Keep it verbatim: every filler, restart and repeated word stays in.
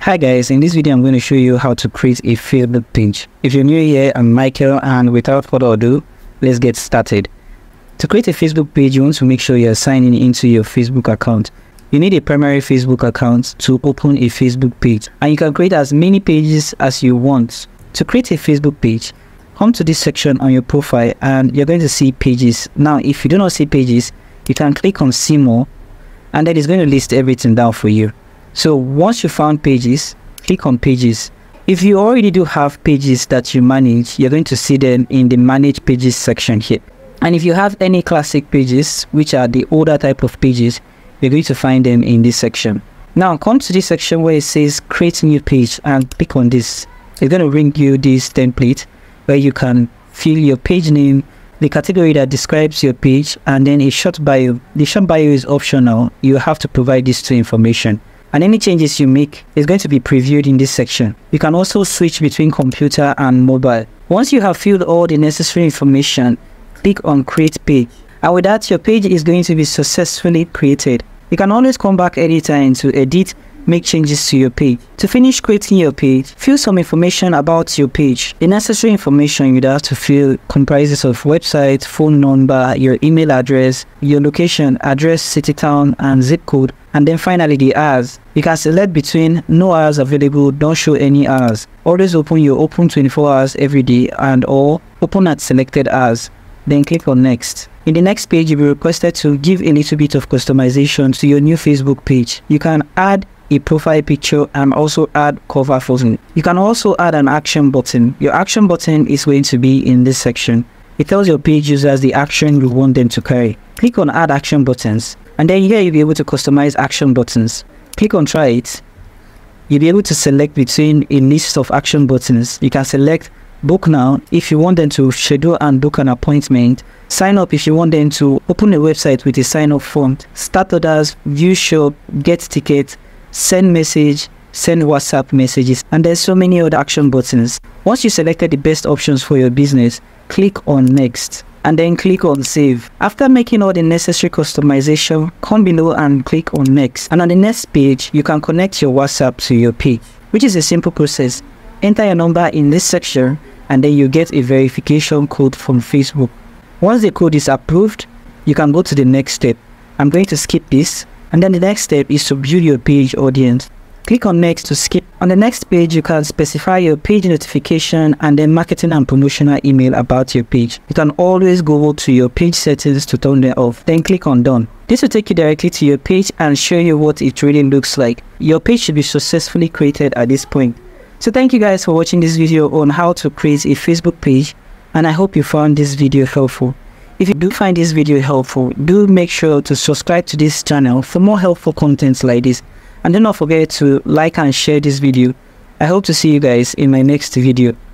Hi guys, in this video I'm going to show you how to create a Facebook page. If you're new here, I'm Michael, and without further ado, let's get started. To create a Facebook page, you want to make sure you're signing into your Facebook account. You need a primary Facebook account to open a Facebook page, and you can create as many pages as you want. To create a Facebook page, come to this section on your profile and you're going to see pages. Now if you do not see pages, you can click on see more, and then it's going to list everything down for you. So once you found pages, click on pages. If you already do have pages that you manage, you're going to see them in the manage pages section here. And if you have any classic pages, which are the older type of pages, you're going to find them in this section. Now come to this section where it says create new page and click on this. It's going to bring you this template where you can fill your page name, the category that describes your page, and then a short bio. The short bio is optional. You have to provide these two information. And any changes you make is going to be previewed in this section. You can also switch between computer and mobile. Once you have filled all the necessary information, click on create page. And with that, your page is going to be successfully created. You can always come back anytime to edit, make changes to your page. To finish creating your page, fill some information about your page. The necessary information you'd have to fill comprises of website, phone number, your email address, your location, address, city, town, and zip code. And then finally the hours. You can select between no hours available, don't show any hours. Always open your open twenty-four hours every day, and or open at selected hours. Then click on next. In the next page, you'll be requested to give a little bit of customization to your new Facebook page. You can add a profile picture and also add cover photo. You can also add an action button. Your action button is going to be in this section. It tells your page users the action you want them to carry. Click on add action buttons, and then here you'll be able to customize action buttons. Click on try it. You'll be able to select between a list of action buttons. You can select book now if you want them to schedule and book an appointment, sign up if you want them to open a website with a sign up form, start orders, view shop, get tickets, send message, send WhatsApp messages, and there's so many other action buttons. Once you selected the best options for your business, click on next and then click on save. After making all the necessary customization, come below and click on next. And on the next page, you can connect your WhatsApp to your page, which is a simple process. Enter your number in this section and then you get a verification code from Facebook. Once the code is approved, you can go to the next step. I'm going to skip this. And then the next step is to build your page audience. Click on next to skip. On the next page, you can specify your page notification and then marketing and promotional email about your page. You can always go to your page settings to turn them off. Then click on done. This will take you directly to your page and show you what it really looks like. Your page should be successfully created at this point. So thank you guys for watching this video on how to create a Facebook page, and I hope you found this video helpful. If you do find this video helpful, do make sure to subscribe to this channel for more helpful contents like this, and do not forget to like and share this video. I hope to see you guys in my next video.